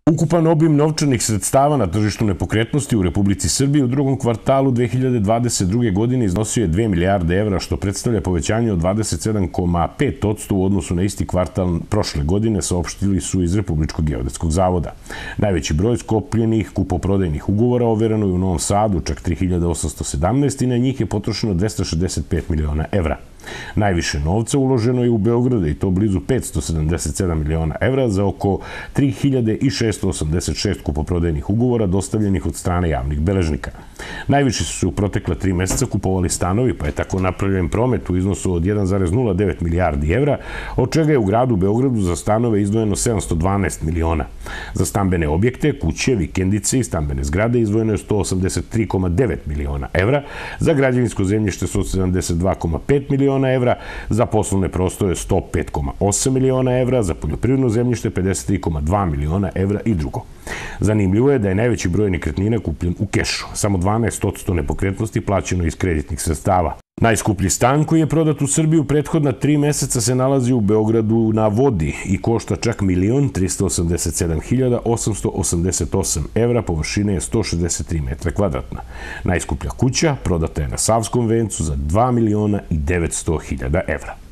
Ukupan obim novčanih sredstava na tržištu nepokretnosti u Republici Srbiji u drugom kvartalu 2022. godine iznosio je 2 milijarde evra, što predstavlja povećanje od 27,5% u odnosu na isti kvartal prošle godine, saopštili su iz Republičkog geodetskog zavoda. Najveći broj sklopljenih kupoprodajnih ugovora overeno je u Novom Sadu, čak 3.817, i na njih je potrošeno 265 miliona evra. Najviše novca uloženo je u Beogradu, i to blizu 577 miliona evra za oko 3.686 kupoprodajnih ugovora dostavljenih od strane javnih beležnika. Najviše su se u protekla 3 meseca kupovali stanovi, pa je tako napravljen promet u iznosu od 1,09 milijardi evra, od čega je u gradu Beogradu za stanove izdvojeno 712 miliona. Za stambene objekte, kuće, vikendice i stambene zgrade izdvojeno je 183,9 miliona evra, za građevinsko zemljište 172,5 miliona evra, za poslovne prostore 105,8 miliona evra, za poljoprivredno zemljište 53,2 miliona evra i drugo. Zanimljivo je da je najveći broj nekretnina kupljen u kešu. Samo 12% nepokretnosti plaćeno iz kreditnih sredstava. Najskuplji stan koji je prodat u Srbiji u prethodna 3 meseca se nalazi u Beogradu na vodi i košta čak 1.387.888 evra, površine je 163 metra kvadratna. Najskuplja kuća prodata je na Savskom vencu za 2.900.000 evra.